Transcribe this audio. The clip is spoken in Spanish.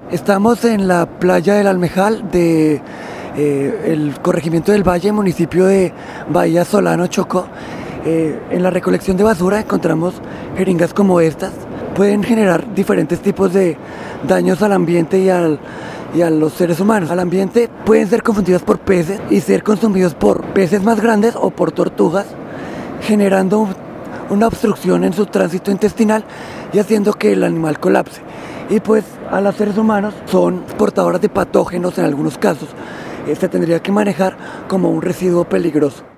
Estamos en la playa del Almejal de el corregimiento del Valle, municipio de Bahía Solano, Chocó. En la recolección de basura encontramos jeringas como estas. Pueden generar diferentes tipos de daños al ambiente y a los seres humanos. Al ambiente pueden ser confundidas por peces y ser consumidos por peces más grandes o por tortugas, generando una obstrucción en su tránsito intestinal y haciendo que el animal colapse. Y pues a los seres humanos son portadoras de patógenos en algunos casos. Se tendría que manejar como un residuo peligroso.